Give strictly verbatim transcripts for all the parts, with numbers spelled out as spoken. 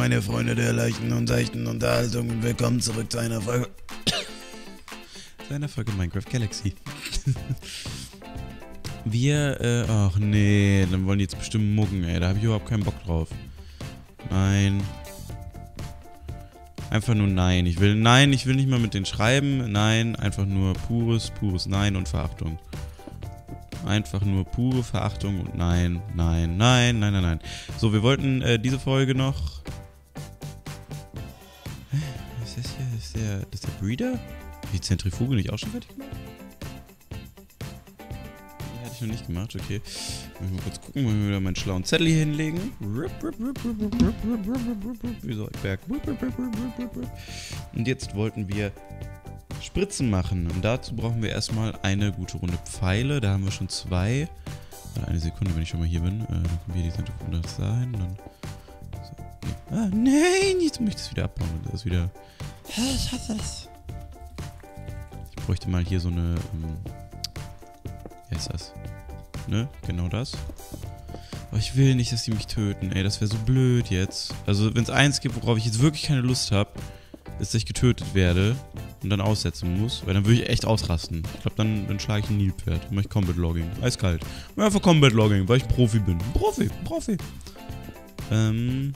meine Freunde der leichten und seichten Unterhaltung und willkommen zurück zu einer Folge... zu einer Folge Minecraft Galaxy. Wir, äh, ach nee, dann wollen die jetzt bestimmt muggen, ey, da habe ich überhaupt keinen Bock drauf. Nein. Einfach nur nein. Ich will, nein, ich will nicht mal mit denen schreiben. Nein, einfach nur pures, pures Nein und Verachtung. Einfach nur pure Verachtung und nein, nein, nein, nein, nein, nein. So, wir wollten äh, diese Folge noch... Hä? Was ist das hier? Ist der, das ist der Breeder? Die Zentrifuge nicht auch schon fertig gemacht? Die hatte ich noch nicht gemacht, okay. Mal kurz gucken, wollen wir wieder meinen schlauen Zettel hier hinlegen. Wie soll ich Berg? Und jetzt wollten wir Spritzen machen. Und dazu brauchen wir erstmal eine gute Runde Pfeile. Da haben wir schon zwei. Eine Sekunde, wenn ich schon mal hier bin. Äh, dann kommen wir die Zentrifuge nach dahin. Dann so, nee. Ah, nein! Jetzt muss ich das wieder abbauen. Das ist wieder... Ich hasse das. Ich bräuchte mal hier so eine... Ähm, wie heißt das? Ne? Genau das. Aber ich will nicht, dass die mich töten. Ey, das wäre so blöd jetzt. Also, wenn es eins gibt, worauf ich jetzt wirklich keine Lust habe, ist, dass ich getötet werde und dann aussetzen muss, weil dann würde ich echt ausrasten. Ich glaube, dann, dann schlage ich ein Nilpferd. Dann mache ich Combat Logging. Eiskalt. Ja, einfach Combat Logging, weil ich ein Profi bin. Profi, Profi. Ähm.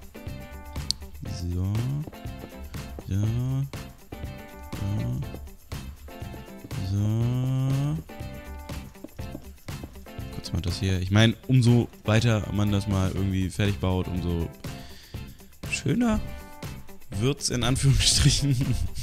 So. Ja. Ja. So. Kurz mal das hier. Ich meine, umso weiter man das mal irgendwie fertig baut, umso schöner wird's in Anführungsstrichen.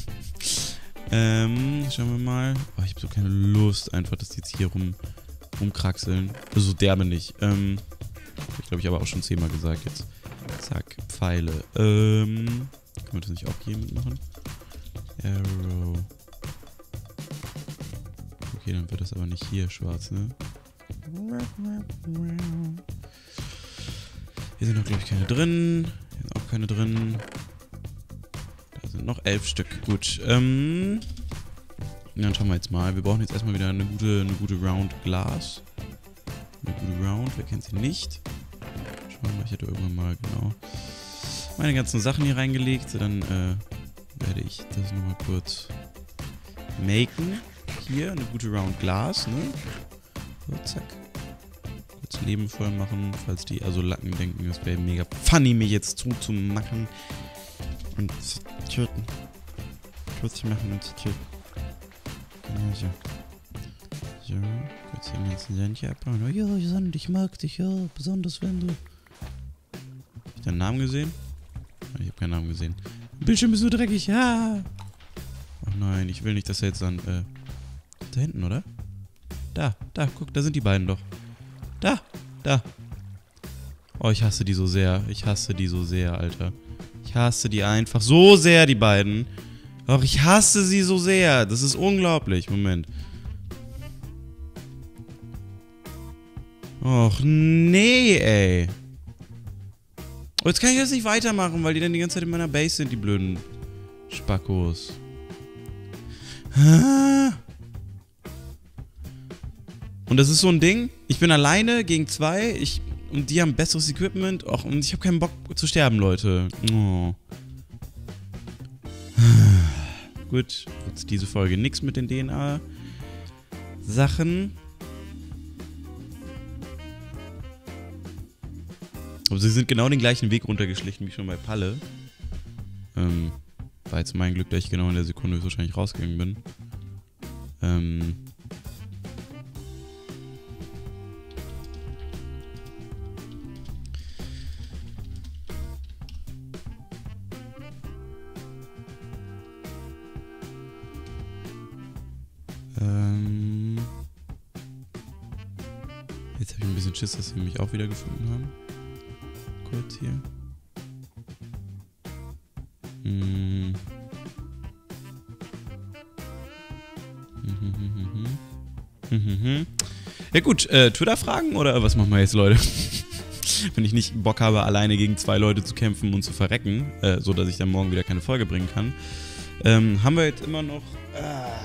ähm, schauen wir mal. Oh, ich habe so keine Lust, einfach, dass die jetzt hier rum, rumkraxeln. Also so derbe nicht. Ähm, ich glaube, ich aber auch schon zehnmal gesagt jetzt. Zack, Pfeile. Ähm, können wir das nicht auch hier mitmachen? Arrow. Okay, dann wird das aber nicht hier schwarz, ne? Hier sind noch, glaube ich, keine drin. Hier sind auch keine drin. Sind noch elf Stück. Gut. Ähm. Dann schauen wir jetzt mal. Wir brauchen jetzt erstmal wieder eine gute, eine gute Round Glas. Eine gute Round. Wer kennt sie nicht? Schauen wir mal. Ich hatte irgendwann mal genau meine ganzen Sachen hier reingelegt. Dann äh, werde ich das nochmal kurz maken. Hier eine gute Round Glas. Ne? So, zack. Kurz Leben voll machen. Falls die also Lacken denken, das wäre mega funny, mir jetzt zuzumachen. Und zu töten. Kurz zu machen und zu töten. Genau so. So, kurz den ganzen Sand hier abbauen. Oh ja, Sand, ich mag dich, ja. Besonders wenn du... Hab ich deinen Namen gesehen? Ich habe keinen Namen gesehen. Bildschirm ist so dreckig, ja. Ach nein, ich will nicht, dass er jetzt dann... Äh, da hinten, oder? Da, da, guck, da sind die beiden doch. Da, da. Oh, ich hasse die so sehr. Ich hasse die so sehr, Alter. Ich hasse die einfach so sehr, die beiden. Doch, ich hasse sie so sehr. Das ist unglaublich. Moment. Och, nee, ey. Oh, jetzt kann ich das nicht weitermachen, weil die dann die ganze Zeit in meiner Base sind, die blöden Spackos. Und das ist so ein Ding. Ich bin alleine gegen zwei. Ich... Und die haben besseres Equipment. Och, und ich habe keinen Bock zu sterben, Leute. Oh. Gut, jetzt diese Folge nichts mit den D N A-Sachen. Aber sie sind genau den gleichen Weg runtergeschlichen wie schon bei Palle. Ähm, war jetzt mein Glück, dass ich genau in der Sekunde wahrscheinlich rausgegangen bin. Ähm... Ähm Jetzt habe ich ein bisschen Schiss, dass sie mich auch wieder gefunden haben. Kurz hier. Hm. Ja gut, äh, Twitter-Fragen oder was machen wir jetzt, Leute? Wenn ich nicht Bock habe, alleine gegen zwei Leute zu kämpfen und zu verrecken, äh, so dass ich dann morgen wieder keine Folge bringen kann, ähm, haben wir jetzt immer noch... Äh,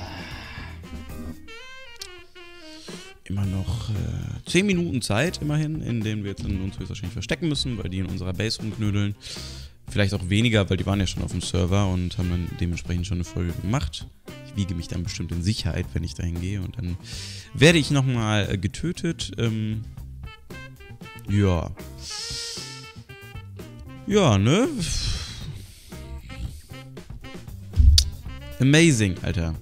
immer noch äh, zehn Minuten Zeit, immerhin, in denen wir jetzt uns höchstwahrscheinlich verstecken müssen, weil die in unserer Base rumknödeln. Vielleicht auch weniger, weil die waren ja schon auf dem Server und haben dann dementsprechend schon eine Folge gemacht. Ich wiege mich dann bestimmt in Sicherheit, wenn ich dahin gehe. Und dann werde ich nochmal äh, getötet. Ähm, ja. Ja, ne? Amazing, Alter.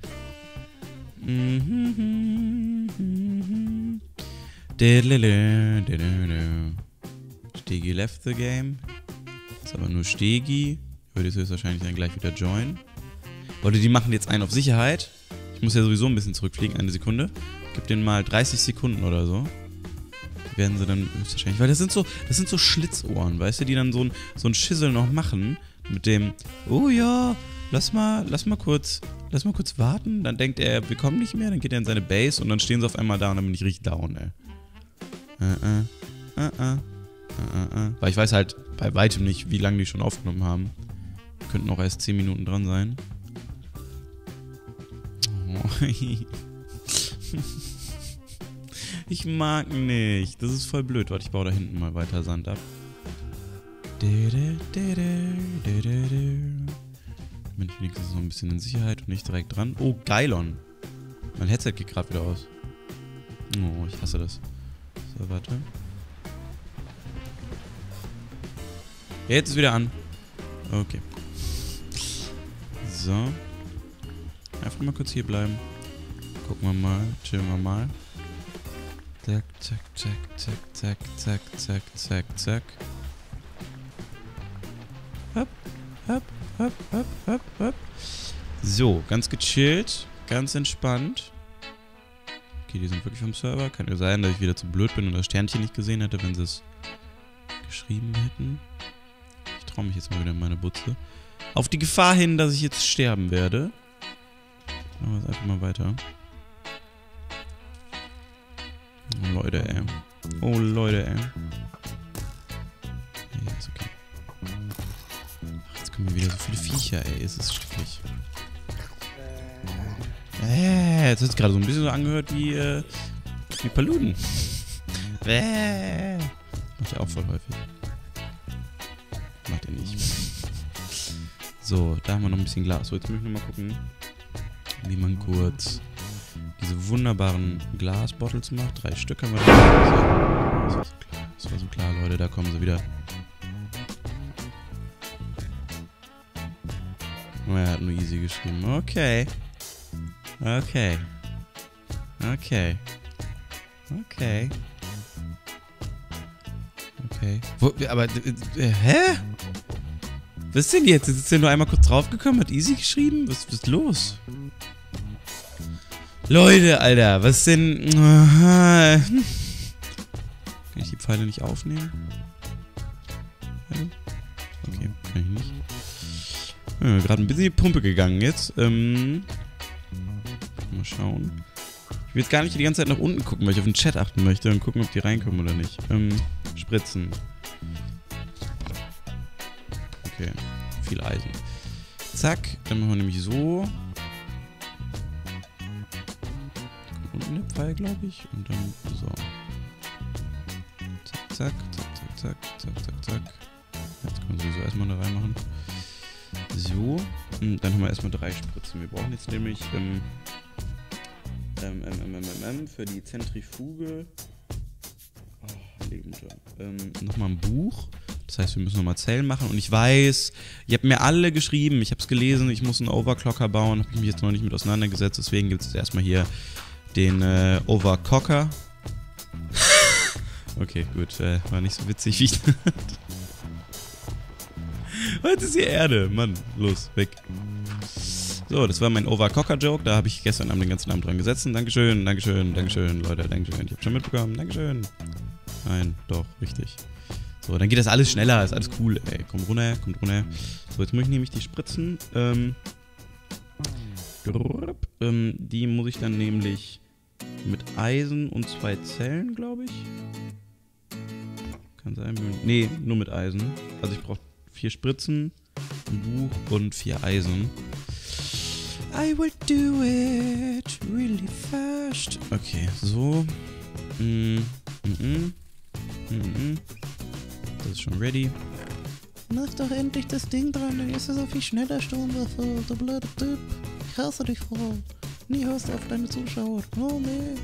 Stegi left the game. Ist aber nur Stegi. Würde jetzt höchstwahrscheinlich dann gleich wieder joinen. Oder die machen jetzt einen auf Sicherheit. Ich muss ja sowieso ein bisschen zurückfliegen, eine Sekunde. Gib denen mal dreißig Sekunden oder so. Die werden sie dann höchstwahrscheinlich. Weil das sind so, das sind so Schlitzohren, weißt du, die dann so ein, so ein Schissel noch machen. Mit dem, oh ja, lass mal, lass mal kurz, lass mal kurz warten. Dann denkt er, wir kommen nicht mehr. Dann geht er in seine Base und dann stehen sie auf einmal da und dann bin ich richtig down, ey. Äh, äh, äh, äh. Uh, uh, uh. Weil ich weiß halt bei weitem nicht, wie lange die schon aufgenommen haben. Könnten auch erst zehn Minuten dran sein. Oh. Ich mag nicht. Das ist voll blöd. Warte, ich baue da hinten mal weiter Sand ab. Bin ich wenigstens noch ein bisschen in Sicherheit und nicht direkt dran. Oh, Geilon. Mein Headset geht gerade wieder aus. Oh, ich hasse das. So, warte. Ja, jetzt ist wieder an. Okay. So. Einfach mal kurz hier bleiben. Gucken wir mal. Chillen wir mal. Zack, zack, zack, zack, zack, zack, zack, zack, zack. Hopp, hopp, hopp, hopp, hopp, hopp. So, ganz gechillt. Ganz entspannt. Okay, die sind wirklich vom Server. Kann ja sein, dass ich wieder zu blöd bin und das Sternchen nicht gesehen hätte, wenn sie es geschrieben hätten. Ich traue mich jetzt mal wieder in meine Butze. Auf die Gefahr hin, dass ich jetzt sterben werde. Machen wir es einfach mal weiter. Oh Leute, ey. Oh Leute, ey. Ja, ist okay. Ach, jetzt kommen wieder so viele Viecher, ey. Es ist schrecklich. Äh, jetzt hat es gerade so ein bisschen so angehört wie, äh, wie Paluden. Äh. Macht er auch voll häufig. Macht er nicht. So, da haben wir noch ein bisschen Glas. So, jetzt möchte ich nochmal gucken, wie man kurz diese wunderbaren Glasbottles macht. Drei Stück haben wir da. Das war so klar, das war so klar, Leute. Da kommen sie wieder. Oh, er hat nur easy geschrieben. Okay. Okay. Okay. Okay. Okay. Wo, aber, äh, hä? Was ist denn jetzt? Jetzt ist er nur einmal kurz draufgekommen, hat easy geschrieben? Was, was ist los? Leute, Alter, was ist denn... Kann ich die Pfeile nicht aufnehmen? Okay, kann ich nicht. Ja, gerade ein bisschen in die Pumpe gegangen jetzt. Ähm, mal schauen. Ich will jetzt gar nicht die ganze Zeit nach unten gucken, weil ich auf den Chat achten möchte und gucken, ob die reinkommen oder nicht. Ähm, spritzen. Okay, viel Eisen. Zack, dann machen wir nämlich so. Unten der Pfeil, glaube ich. Und dann so. Zack, zack, zack, zack, zack, zack, zack. Jetzt können wir sowieso erstmal da reinmachen. So. Und dann haben wir erstmal drei Spritzen. Wir brauchen jetzt nämlich ähm, ähm, ähm, ähm, ähm, für die Zentrifuge oh, Lebenmutter. Ähm, nochmal ein Buch. Das heißt, wir müssen nochmal Zellen machen. Und ich weiß, ihr habt mir alle geschrieben, ich habe es gelesen, ich muss einen Overclocker bauen. Habe ich mich jetzt noch nicht mit auseinandergesetzt. Deswegen gibt es jetzt erstmal hier den äh, Overclocker. Okay, gut. Äh, war nicht so witzig, wie ich dachte. Jetzt ist hier Erde. Mann, los, weg. So, das war mein Overclocker-Joke. Da habe ich gestern Abend den ganzen Abend dran gesessen. Dankeschön, Dankeschön, Dankeschön, Leute, Dankeschön. Ich habe schon mitbekommen. Dankeschön. Nein, doch, richtig. So, dann geht das alles schneller. Ist alles cool. Ey, komm runter, kommt runter. So, jetzt muss ich nämlich die Spritzen. Ähm, ähm, die muss ich dann nämlich mit Eisen und zwei Zellen, glaube ich. Kann sein. Nee, nur mit Eisen. Also ich brauche vier Spritzen, ein Buch und vier Eisen. I will do it really fast. Okay, so. Mm, mm, mm, mm, mm. Das ist schon ready. Mach doch endlich das Ding dran, dann ist es so viel schneller, Sturmwaffe, du blöder Typ. Ich hasse dich, Frau. Nie hörst du auf deine Zuschauer. Oh, nee.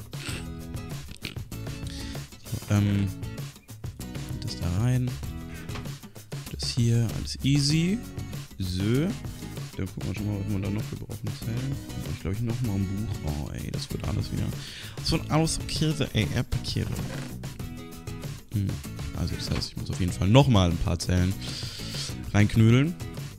So, ähm, das da rein. Das hier, alles easy. So. Dann gucken wir schon mal, was man da noch für braucht. Zellen. Ich glaube, ich noch mal ein Buch. Oh, ey, das wird alles wieder. Das wird alles so Käse, ey, Erdbeerkäse. Hm. Also, das heißt, ich muss auf jeden Fall noch mal ein paar Zellen reinknödeln.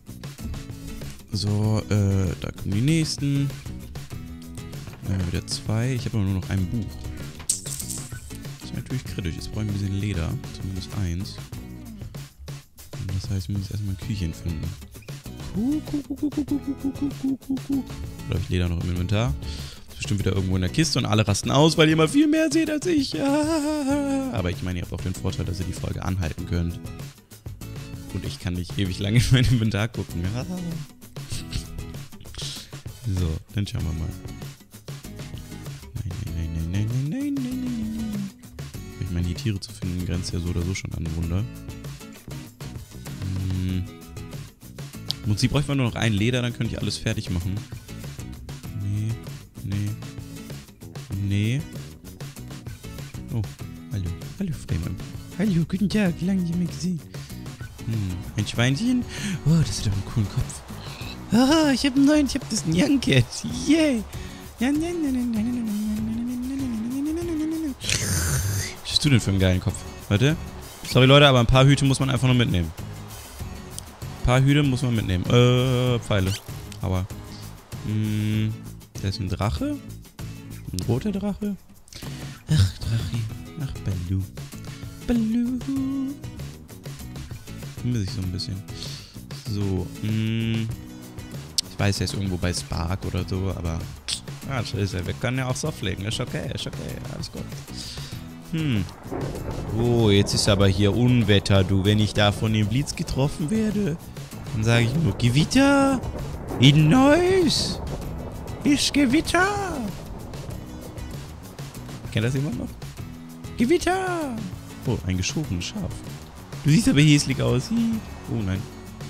So, äh, da kommen die nächsten. Dann wieder zwei. Ich habe aber nur noch ein Buch. Das ist natürlich kritisch. Jetzt brauche ich ein bisschen Leder. Zumindest eins. Und das heißt, ich muss erstmal ein Küchen finden. Kuh, kuh, kuh, kuh, kuh, kuh, kuh, kuh, kuh, kuh, kuh. Da habe ich Leder noch im Inventar. Das ist bestimmt wieder irgendwo in der Kiste und alle rasten aus, weil ihr immer viel mehr seht als ich. Aber ich meine, ihr habt auch den Vorteil, dass ihr die Folge anhalten könnt. Und ich kann nicht ewig lange in mein Inventar gucken. So, dann schauen wir mal. Nein, nein, nein, nein, nein, nein, nein, nein, nein. Ich meine, die Tiere zu finden, grenzt ja so oder so schon an ein Wunder. Hm. Im Prinzip bräuchte man nur noch ein Leder, dann könnte ich alles fertig machen. Nee, nee, nee. Oh, hallo, hallo Freeman. Hallo, guten Tag, lange nicht mehr gesehen. Hm, ein Schweinchen? Oh, das hat doch einen coolen Kopf. Ah, ich hab einen neuen, ich hab das Nyan Cat. Yay! Was hast du denn für einen geilen Kopf? Warte. Sorry Leute, aber ein paar Hüte muss man einfach nur mitnehmen. Ein paar Hüte muss man mitnehmen. Äh, Pfeile. Aber. Hm, da ist ein Drache. Ein roter Drache. Ach, Drache. Ach, Baloo. Baloo. Vermisse ich so ein bisschen. So, hm. Ich weiß, er ist irgendwo bei Spark oder so, aber. Ah, scheiße, wir können ja auch so fliegen. Ist okay, ist okay, alles gut. Hm. Oh, jetzt ist aber hier Unwetter, du. Wenn ich da von dem Blitz getroffen werde, dann sage ich nur Gewitter. In Neuss ist Gewitter. Kennt das jemand noch? Gewitter. Oh, ein geschobenes Schaf. Du siehst aber hässlich aus. Oh nein.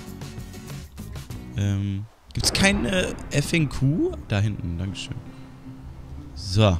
Ähm, gibt's keine F N Q? Da hinten, dankeschön. So.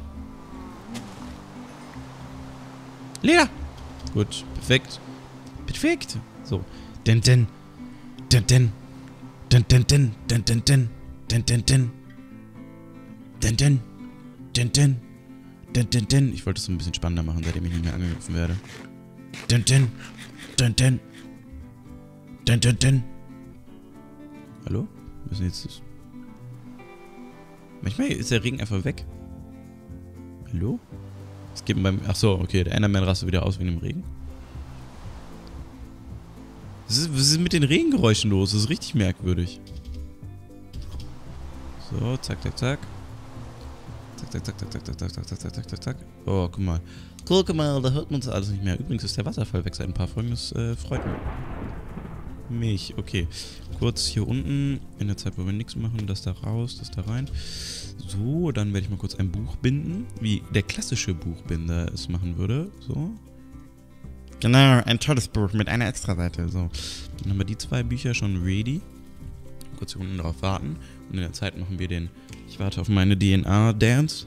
Leder! Gut, perfekt. Perfekt. So. Den, den. Den, den. Den, den, den. Den, den, den. Den, den, den. Den, den. Den, den. Den, den, den. Ich wollte es so ein bisschen spannender machen, seitdem ich nicht mehr angegriffen werde. Den, den. Den, den. Den, den, den. Hallo? Wir müssen jetzt das. Manchmal ist der Regen einfach weg. Hallo? Es gibt beim. Achso, okay, der Enderman rastet wieder aus wegen dem Regen. Was ist, was ist mit den Regengeräuschen los? Das ist richtig merkwürdig. So, zack, zack, zack. Zack, zack, zack, zack, zack, zack, zack, zack, zack, zack, zack, zack. Oh, guck mal. Guck mal, da hört man uns alles nicht mehr. Übrigens ist der Wasserfall weg seit ein paar Folgen. Das äh, freut mich. Okay. Kurz hier unten, in der Zeit, wo wir nichts machen, das da raus, das da rein. So, dann werde ich mal kurz ein Buch binden, wie der klassische Buchbinder es machen würde. So. Genau, ein tolles Buch mit einer Extraseite. So. Dann haben wir die zwei Bücher schon ready. Kurz hier unten drauf warten. Und in der Zeit machen wir den. Ich warte auf meine D N A-Dance.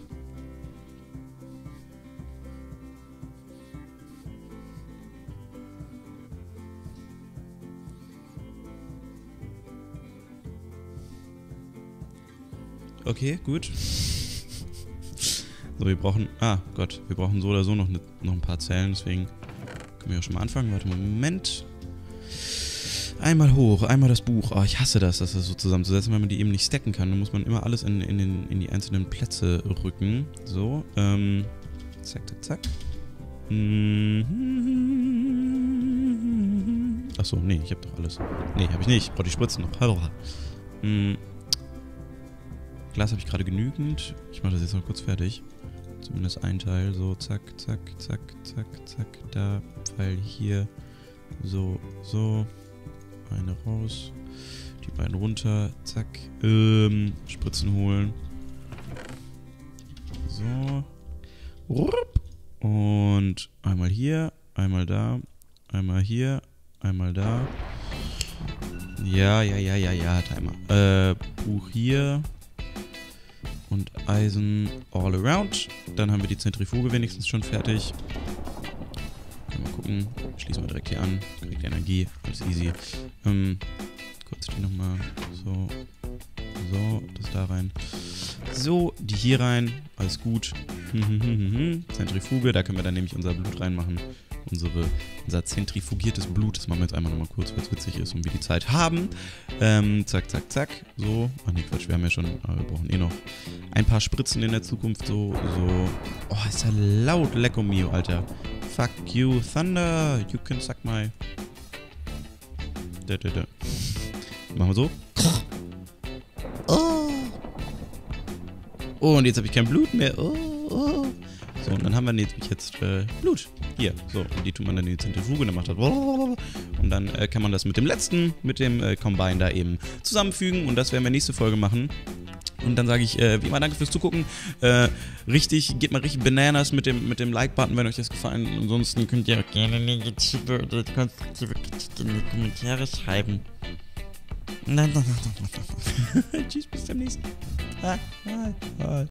Okay, gut. So, wir brauchen... Ah, Gott. Wir brauchen so oder so noch, ne, noch ein paar Zellen, deswegen können wir auch schon mal anfangen. Warte mal, Moment. Einmal hoch, einmal das Buch. Oh, ich hasse das, das so zusammenzusetzen, weil man die eben nicht stacken kann. Dann muss man immer alles in, in, den, in die einzelnen Plätze rücken. So, ähm... Zack, zack, zack. Achso, nee, ich hab doch alles. Nee, hab ich nicht. Ich brauche die Spritzen noch. Hm... Glas habe ich gerade genügend. Ich mache das jetzt noch kurz fertig. Zumindest ein Teil. So, zack, zack, zack, zack, zack. Da, Pfeil hier. So, so. Eine raus. Die beiden runter. Zack. Ähm, Spritzen holen. So. Und einmal hier, einmal da, einmal hier, einmal da. Ja, ja, ja, ja, ja, Timer. Äh, Buch hier. Und Eisen all around. Dann haben wir die Zentrifuge wenigstens schon fertig. Mal gucken. Schließen wir direkt hier an. Kriegt Energie. Alles easy. Ähm, kurz die nochmal. So. So, das da rein. So, die hier rein. Alles gut. Zentrifuge. Da können wir dann nämlich unser Blut reinmachen. Unsere, unser zentrifugiertes Blut. Das machen wir jetzt einmal nochmal kurz, weil es witzig ist und wir die Zeit haben. Ähm, zack, zack, zack. So. Ach nee, Quatsch, wir haben ja schon, aber wir brauchen eh noch ein paar Spritzen in der Zukunft. So, so. Oh, ist ja laut. Lecco mio, Alter. Fuck you, Thunder. You can suck my... Da, da, da. Machen wir so. Oh. Oh, und jetzt habe ich kein Blut mehr. Oh, oh. So, und dann haben wir nämlich jetzt äh, Blut. Hier, so, und die tun man dann in die Zentrifuge, dann macht das und dann äh, kann man das mit dem letzten, mit dem äh, Combine da eben zusammenfügen und das werden wir nächste Folge machen. Und dann sage ich, äh, wie immer, danke fürs Zugucken. Äh, richtig, gebt mal richtig Bananas mit dem, mit dem Like-Button, wenn euch das gefallen. Ansonsten könnt ihr auch gerne negative oder konstruktive Kritik in die Kommentare schreiben. Nein, nein, nein, nein, nein. Tschüss, bis zum nächsten Mal.